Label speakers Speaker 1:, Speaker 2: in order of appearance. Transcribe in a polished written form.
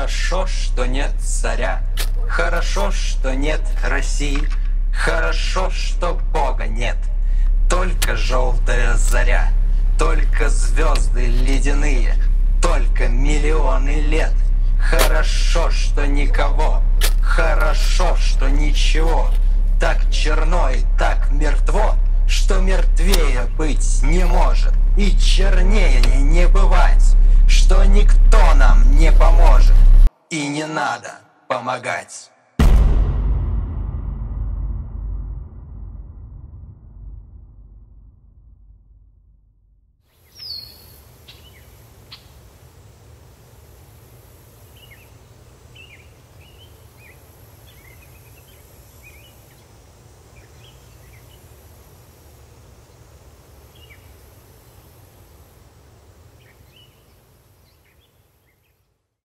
Speaker 1: Хорошо, что нет царя, хорошо, что нет России, хорошо, что Бога нет. Только желтая заря, только звезды ледяные, только миллионы лет. Хорошо, что никого, хорошо, что ничего. Так черно и так мертво, что мертвее быть не может, и чернее не бывать, что никто нам не поможет, и не надо помогать.